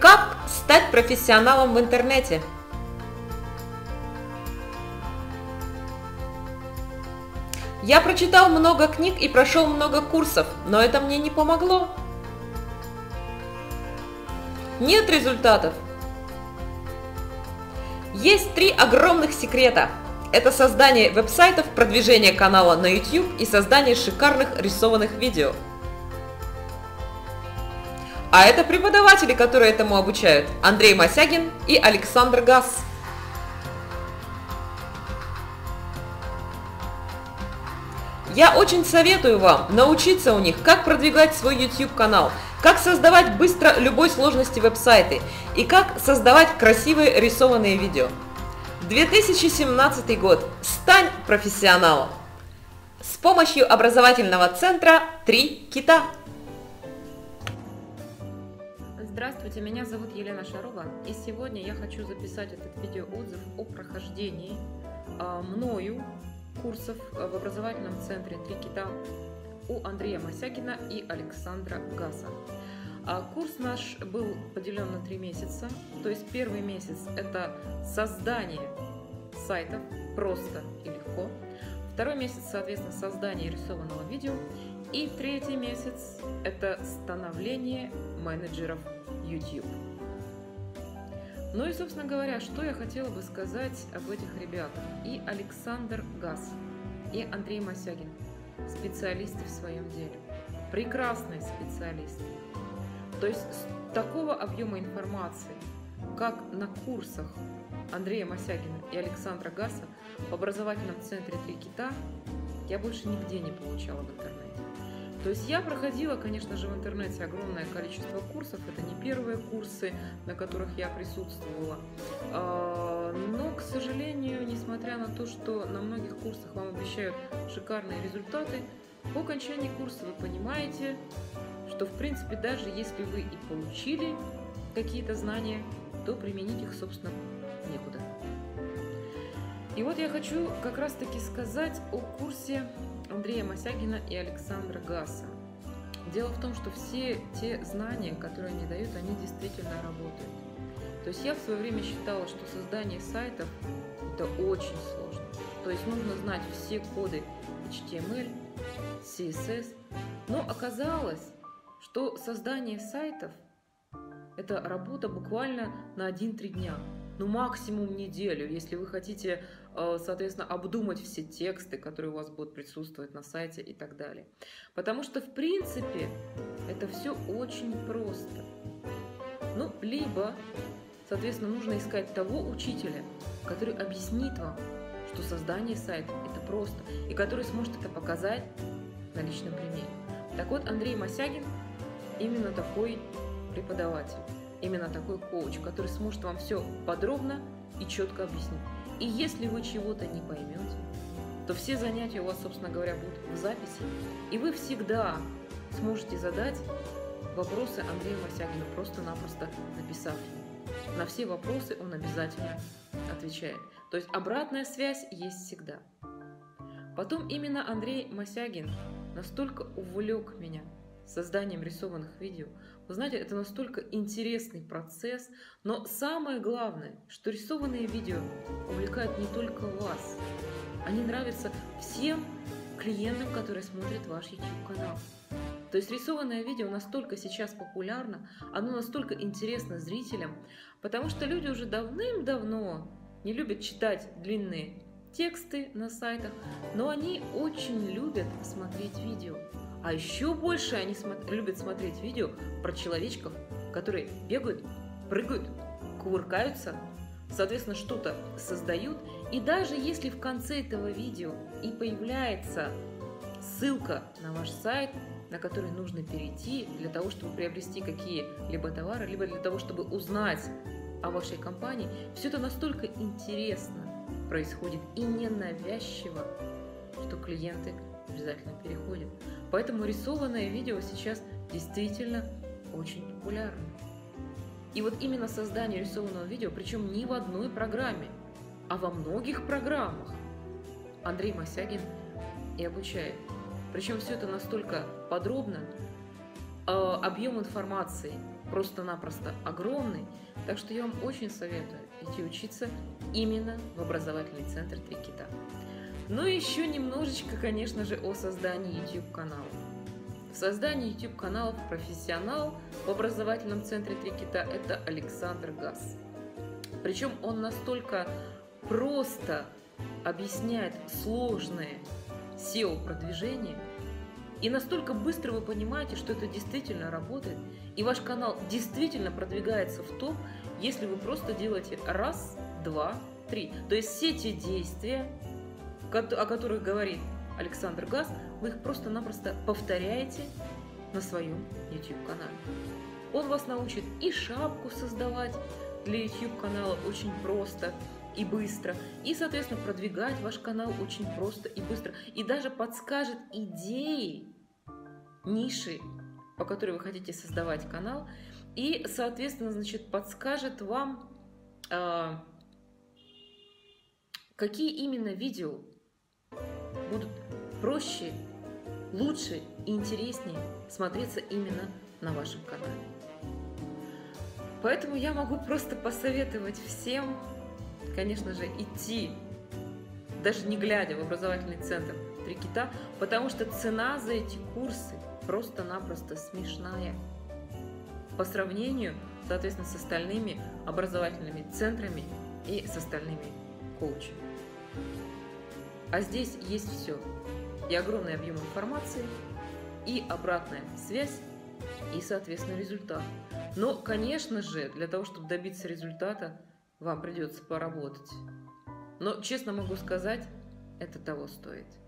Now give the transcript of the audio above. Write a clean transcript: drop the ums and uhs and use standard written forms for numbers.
Как стать профессионалом в интернете? Я прочитал много книг и прошел много курсов, но это мне не помогло. Нет результатов. Есть 3 огромных секрета. Это создание веб-сайтов, продвижение канала на YouTube и создание шикарных рисованных видео. А это преподаватели, которые этому обучают. Андрей Мосягин и Александр Гас. Я очень советую вам научиться у них, как продвигать свой YouTube-канал, как создавать быстро любой сложности веб-сайты и как создавать красивые рисованные видео. 2017 год. Стань профессионалом. С помощью образовательного центра «Три кита». Здравствуйте, меня зовут Елена Шарова, и сегодня я хочу записать этот видеоотзыв о прохождении мною курсов в образовательном центре «Три кита» у Андрея Мосягина и Александра Гаса. Курс наш был поделен на 3 месяца, то есть первый месяц – это создание сайтов просто и легко, второй месяц, соответственно, создание рисованного видео, и третий месяц – это становление менеджеров YouTube. Ну и, собственно говоря, что я хотела бы сказать об этих ребятах. И Александр Гас, и Андрей Мосягин – специалисты в своем деле, прекрасные специалисты. То есть такого объема информации, как на курсах Андрея Мосягина и Александра Гаса в образовательном центре «Три кита», я больше нигде не получала в интернете. То есть я проходила, конечно же, в интернете огромное количество курсов, это не первые курсы, на которых я присутствовала, но, к сожалению, несмотря на то, что на многих курсах вам обещают шикарные результаты, по окончании курса вы понимаете, что, в принципе, даже если вы и получили какие-то знания, то применить их, собственно, некуда. И вот я хочу как раз-таки сказать о курсе Андрея Мосягина и Александра Гаса. Дело в том, что все те знания, которые они дают, они действительно работают. То есть я в свое время считала, что создание сайтов – это очень сложно. То есть нужно знать все коды HTML, CSS, но оказалось, что создание сайтов – это работа буквально на 1-3 дня. Ну, максимум неделю, если вы хотите, соответственно, обдумать все тексты, которые у вас будут присутствовать на сайте и так далее. Потому что, в принципе, это все очень просто. Ну, либо, соответственно, нужно искать того учителя, который объяснит вам, что создание сайта – это просто, и который сможет это показать на личном примере. Так вот, Андрей Мосягин именно такой преподаватель. Именно такой коуч, который сможет вам все подробно и четко объяснить. И если вы чего-то не поймете, то все занятия у вас, собственно говоря, будут в записи, и вы всегда сможете задать вопросы Андрею Мосягину, просто-напросто написав ему. На все вопросы он обязательно отвечает. То есть обратная связь есть всегда. Потом именно Андрей Мосягин настолько увлек меня созданием рисованных видео. Вы знаете, это настолько интересный процесс, но самое главное, что рисованные видео увлекают не только вас, они нравятся всем клиентам, которые смотрят ваш YouTube-канал. То есть рисованное видео настолько сейчас популярно, оно настолько интересно зрителям, потому что люди уже давным-давно не любят читать длинные тексты на сайтах, но они очень любят смотреть видео. А еще больше они любят смотреть видео про человечков, которые бегают, прыгают, кувыркаются, соответственно, что-то создают. И даже если в конце этого видео и появляется ссылка на ваш сайт, на который нужно перейти для того, чтобы приобрести какие-либо товары, либо для того, чтобы узнать о вашей компании, все это настолько интересно происходит и ненавязчиво, что клиенты обязательно переходят. Поэтому рисованное видео сейчас действительно очень популярно. И вот именно создание рисованного видео, причем не в одной программе, а во многих программах, Андрей Мосягин и обучает. Причем все это настолько подробно, объем информации просто-напросто огромный, так что я вам очень советую идти учиться именно в образовательный центр «Три кита». Ну и еще немножечко, конечно же, о создании YouTube-каналов. В создании YouTube-каналов профессионал в образовательном центре «Три кита» – это Александр Гас. Причем он настолько просто объясняет сложное SEO-продвижение, и настолько быстро вы понимаете, что это действительно работает, и ваш канал действительно продвигается в топ, если вы просто делаете раз, два, три. То есть все те действия, о которых говорит Александр Гас, вы их просто-напросто повторяете на своем YouTube-канале. Он вас научит и шапку создавать для YouTube-канала очень просто и быстро, и, соответственно, продвигать ваш канал очень просто и быстро, и даже подскажет идеи, ниши, по которой вы хотите создавать канал, и, соответственно, значит, подскажет вам, какие именно видео будут проще, лучше и интереснее смотреться именно на вашем канале. Поэтому я могу просто посоветовать всем, конечно же, идти, даже не глядя, в образовательный центр «Три кита», потому что цена за эти курсы просто-напросто смешная по сравнению, соответственно, с остальными образовательными центрами и с остальными коучами. А здесь есть все. И огромный объем информации, и обратная связь, и, соответственно, результат. Но, конечно же, для того, чтобы добиться результата, вам придется поработать. Но, честно могу сказать, это того стоит.